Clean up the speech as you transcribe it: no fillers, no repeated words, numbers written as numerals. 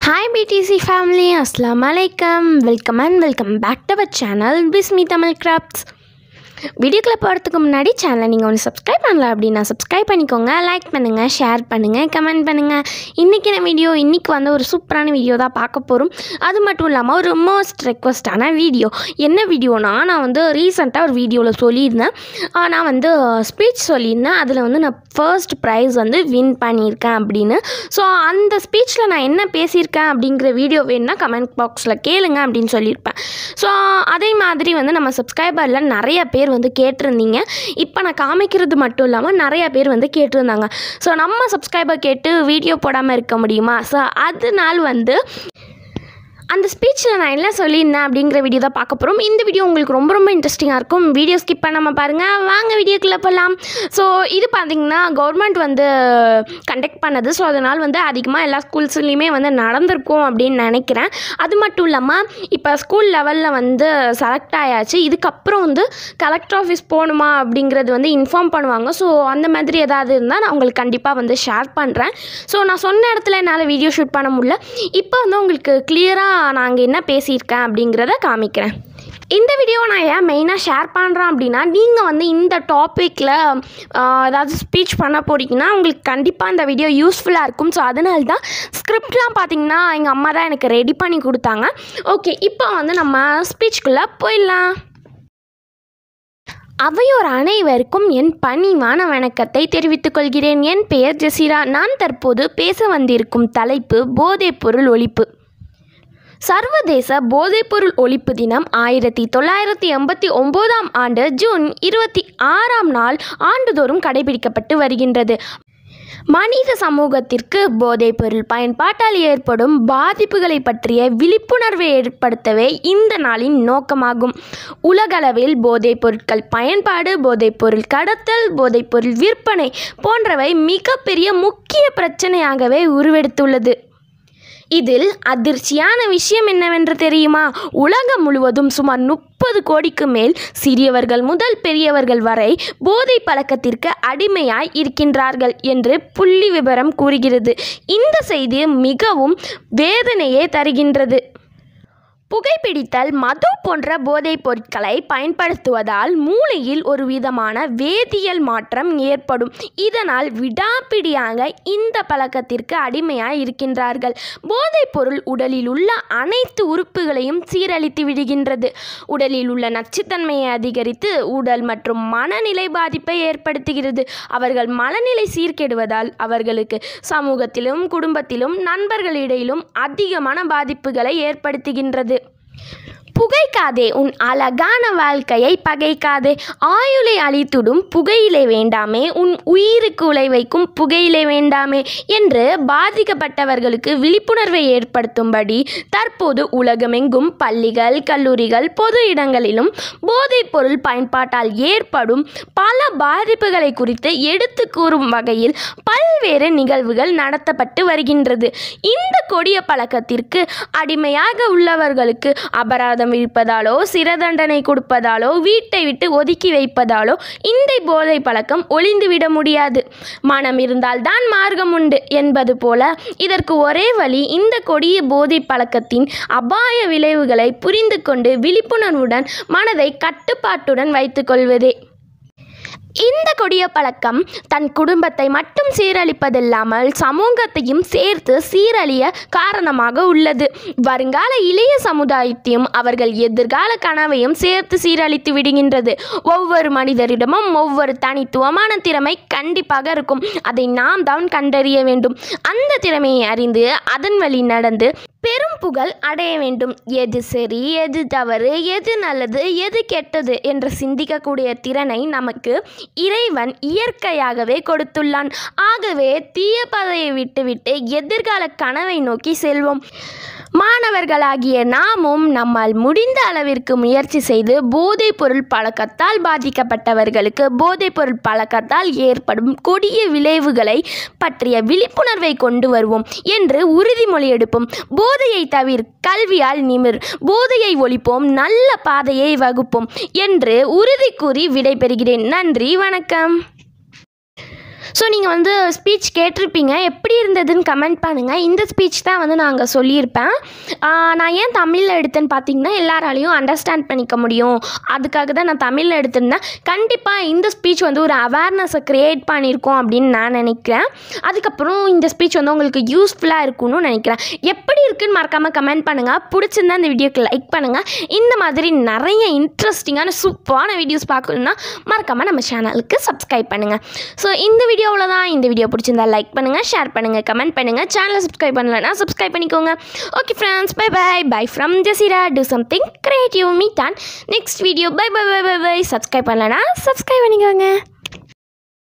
Hi BTC family, Assalamualaikum. Welcome back to our channel Bismi Tamil Crafts. வீடியோக்குள்ள போகிறதுக்கு முன்னாடி சேனலை நீங்கள் ஒன்று சப்ஸ்கிரைப் பண்ணல அப்படின்னா சப்ஸ்கிரைப் பண்ணிக்கோங்க, லைக் பண்ணுங்கள், ஷேர் பண்ணுங்கள், கமெண்ட் பண்ணுங்கள். இன்றைக்கான வீடியோ இன்றைக்கி ஒரு சூப்பரான வீடியோ தான் பார்க்க போகிறோம். அது மட்டும் இல்லாமல் ஒரு மோஸ்ட் ரெக்வஸ்டான வீடியோ. என்ன வீடியோனா, நான் ரீசெண்டாக ஒரு வீடியோவில் சொல்லியிருந்தேன். நான் ஸ்பீச் சொல்லியிருந்தேன். அதில் நான் ஃபர்ஸ்ட் ப்ரைஸ் வின் பண்ணியிருக்கேன் அப்படின்னு. ஸோ அந்த ஸ்பீச்சில் நான் என்ன பேசியிருக்கேன் அப்படிங்கிற வீடியோ வேணுன்னா கமெண்ட் பாக்ஸில் கேளுங்க அப்படின்னு சொல்லியிருப்பேன். ஸோ அதே மாதிரி நம்ம சப்ஸ்கிரைபரில் நிறைய பேர் கேட்டிருந்தீங்க. இப்போ நான் காமிக்கிறது மட்டும் இல்லாமல் நிறைய பேர் கேட்டிருந்தாங்க. ஸோ நம்ம சப்ஸ்கிரைபர் கேட்டு வீடியோ போடாமல் இருக்க முடியுமா? ஸோ அதனால் அந்த ஸ்பீச்சில் நான் என்ன சொல்லியிருந்தேன் அப்படிங்கிற வீடியோ தான் பார்க்க போகிறோம். இந்த வீடியோ உங்களுக்கு ரொம்ப இன்ட்ரெஸ்டிங்காக இருக்கும். வீடியோ ஸ்கிப் பண்ணாமல் பாருங்கள். வாங்க வீடியோக்குள்ளே போகலாம். ஸோ இது பார்த்திங்கன்னா கவர்மெண்ட் கண்டக்ட் பண்ணது. ஸோ அதனால் அதிகமாக எல்லா ஸ்கூல்ஸ்லேயுமே நடந்திருக்கும் அப்படின்னு நினைக்கிறேன். அது மட்டும் இல்லாமல் இப்போ ஸ்கூல் லெவலில் செலக்ட் ஆயாச்சு. இதுக்கப்புறம் கலெக்டர் ஆஃபீஸ் போகணுமா அப்படிங்கிறது இன்ஃபார்ம் பண்ணுவாங்க. ஸோ அந்த மாதிரி ஏதாவது இருந்தால் நான் உங்களுக்கு கண்டிப்பாக ஷேர் பண்ணுறேன். ஸோ நான் சொன்ன இடத்துல என்னால் வீடியோ ஷூட் பண்ண முடியல. இப்போ உங்களுக்கு கிளியராக நான் அங்கே என்ன பேசியிருக்கேன் அப்படிங்கிறத காமிக்கிறேன். இந்த வீடியோ நான் ஏன் மெயினாக ஷேர் பண்ணுறேன் அப்படின்னா, நீங்கள் இந்த டாப்பிக்கில் ஏதாவது ஸ்பீச் பண்ண போகிறீங்கன்னா உங்களுக்கு கண்டிப்பாக இந்த வீடியோ யூஸ்ஃபுல்லாக இருக்கும். ஸோ அதனால தான் ஸ்கிரிப்ட்லாம் பார்த்திங்கன்னா எங்கள் அம்மா தான் எனக்கு ரெடி பண்ணி கொடுத்தாங்க. ஓகே, இப்போ நம்ம ஸ்பீச்சுக்குள்ளே போயிடலாம். அவையோர் அனைவருக்கும் என் பணிவான வணக்கத்தை தெரிவித்துக் கொள்கிறேன். என் பெயர் ஜசீரா. நான் தற்போது பேச வந்திருக்கும் தலைப்பு போதைப்பொருள் ஒழிப்பு. சர்வதேச போதைப்பொருள் ஒழிப்பு தினம் 1989 ஆண்டு ஜூன் 26 நாள் ஆண்டுதோறும் கடைபிடிக்கப்பட்டு வருகின்றது. மனித சமூகத்திற்கு போதைப்பொருள் பயன்பாட்டால் ஏற்படும் பாதிப்புகளை பற்றிய விழிப்புணர்வை ஏற்படுத்தவே இந்த நாளின் நோக்கமாகும். உலகளவில் போதைப் பொருட்கள் பயன்பாடு, போதைப்பொருள் கடத்தல், போதைப்பொருள் விற்பனை போன்றவை மிகப்பெரிய முக்கிய பிரச்சனையாகவே உருவெடுத்துள்ளது. இதில் அதிர்ச்சியான விஷயம் என்னவென்று தெரியுமா? உலகம் முழுவதும் சுமார் 30 கோடிக்கு மேல் சிறியவர்கள் முதல் பெரியவர்கள் வரை போதை பழக்கத்திற்கு அடிமையாய் இருக்கின்றார்கள் என்று புள்ளி விவரம் கூறுகிறது. இந்த செய்தி மிகவும் வேதனையே தருகின்றது. புகைப்பிடித்தல், மது போன்ற போதைப் பொருட்களை பயன்படுத்துவதால் மூளையில் ஒரு விதமான வேதியியல் மாற்றம் ஏற்படும். இதனால் விடாப்பிடியாக இந்த பழக்கத்திற்கு அடிமையாய் இருக்கின்றார்கள். போதைப் பொருள் உடலில் உள்ள அனைத்து உறுப்புகளையும் சீரழித்து விடுகின்றது. உடலில் உள்ள நச்சுத்தன்மையை அதிகரித்து உடல் மற்றும் மனநிலை பாதிப்பை ஏற்படுத்துகிறது. அவர்கள் மனநிலை சீர்கெடுவதால் அவர்களுக்கு சமூகத்திலும் குடும்பத்திலும் நண்பர்களிடையிலும் அதிகமான பாதிப்புகளை ஏற்படுத்துகின்றது. புகைக்காதே, உன் அழகான வாழ்க்கையை பகைக்காதே. ஆயுளை அழித்துடும் புகையிலை வேண்டாமே, உன் உயிருக்கு உலை வைக்கும் புகையிலை வேண்டாமே என்று பாதிக்கப்பட்டவர்களுக்கு விழிப்புணர்வை ஏற்படுத்தும்படி தற்போது உலகமெங்கும் பள்ளிகள், கல்லூரிகள், பொது இடங்களிலும் போதைப் பொருள் பயன்பாட்டால் ஏற்படும் பல பாதிப்புகளை குறித்து எடுத்து கூறும் வகையில் பல்வேறு நிகழ்வுகள் நடத்தப்பட்டு வருகின்றது. இந்த கொடிய பழக்கத்திற்கு அடிமையாக உள்ளவர்களுக்கு அபராதம் விதிப்பதாலோ, சிறை தண்டனை கொடுப்பதாலோ, வீட்டை விட்டு ஒதுக்கி வைப்பதாலோ இந்த போதை பழக்கம் ஒளிந்துவிட முடியாது. மனம் இருந்தால்தான் மார்க்கம் உண்டு என்பது போல இதற்கு ஒரே வழி இந்த கொடிய போதை பழக்கத்தின் அபாய விளைவுகளை புரிந்து கொண்டு விழிப்புணர்வுடன் மனதை கட்டுப்பாட்டுடன் வைத்துக் கொள்வதே. இந்த கொடிய பழக்கம் தன் குடும்பத்தை மட்டும் சீரழிப்பதில்லாமல் சமூகத்தையும் சேர்த்து சீரழிய காரணமாக உள்ளது. வருங்கால இளைய சமுதாயத்தையும் அவர்கள் எதிர்கால கனவையும் சேர்த்து சீரழித்து விடுகின்றது. ஒவ்வொரு மனிதரிடமும் ஒவ்வொரு தனித்துவமான திறமை கண்டிப்பாக இருக்கும். அதை நாம் தான் கண்டறிய வேண்டும். அந்த திறமையை அறிந்து அதன் வழி நடந்து பெரும் புகழ் அடைய வேண்டும். எது சரி, எது தவறு, எது நல்லது, எது கெட்டது என்று சிந்திக்கக்கூடிய திறனை நமக்கு இறைவன் இயற்கையாகவே கொடுத்துள்ளான். ஆகவே தீய பாதையை விட்டுவிட்டு எதிர்கால கனவை நோக்கி செல்வோம். மாணவர்களாகிய நாமும் நம்மால் முடிந்த அளவிற்கு முயற்சி செய்து போதைப் பொருள் பழக்கத்தால் பாதிக்கப்பட்டவர்களுக்கு போதைப் பொருள் பழக்கத்தால் ஏற்படும் கொடிய விளைவுகளை பற்றிய விழிப்புணர்வை கொண்டு வருவோம் என்று உறுதிமொழி எடுப்போம். போதையை தவிர கல்வியால் நிமிர், போதையை ஒழிப்போம், நல்ல பாதையை வகுப்போம் என்று உறுதி கூறி விடைபெறுகிறேன். நன்றி, வணக்கம். ஸோ நீங்கள் வந்து ஸ்பீச் கேட்டிருப்பீங்க, எப்படி இருந்ததுன்னு கமெண்ட் பண்ணுங்கள். இந்த ஸ்பீச் தான் வந்து நான் அங்கே சொல்லியிருப்பேன். நான் ஏன் தமிழில் எடுத்தேன்னு பார்த்தீங்கன்னா, எல்லாராலையும் அண்டர்ஸ்டாண்ட் பண்ணிக்க முடியும், அதுக்காக தான் நான் தமிழில் எடுத்திருந்தேன். கண்டிப்பாக இந்த ஸ்பீச் வந்து ஒரு அவேர்னஸை க்ரியேட் பண்ணியிருக்கோம் அப்படின்னு நான் நினைக்கிறேன். அதுக்கப்புறம் இந்த ஸ்பீச் வந்து உங்களுக்கு யூஸ்ஃபுல்லாக இருக்கும்னு நினைக்கிறேன். எப்படி இருக்குன்னு மறக்காமல் கமெண்ட் பண்ணுங்கள். பிடிச்சிருந்தா இந்த வீடியோக்கு லைக் பண்ணுங்கள். இந்த மாதிரி நிறைய இன்ட்ரெஸ்டிங்கான சூப்பரான வீடியோஸ் பார்க்கணுன்னா மறக்காமல் நம்ம சேனலுக்கு சப்ஸ்கிரைப் பண்ணுங்கள். ஸோ இந்த வீடியோவில் தான். இந்த வீடியோ பிடிச்சிருந்தா லைக் பண்ணுங்கள், ஷேர் பண்ணுங்கள், கமெண்ட் பண்ணுங்கள். சேனலை சப்ஸ்கிரைப் பண்ணலைன்னா சப்ஸ்கிரைப் பண்ணிக்கோங்க. Okay friends, bye bye. Bye from Jaseera. Do something creative. Meet on next video. Bye bye bye bye bye. Subscribe பண்ணலைன்னா சப்ஸ்கிரைப் பண்ணிக்கோங்க.